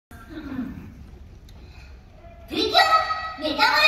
プリキュアメタモ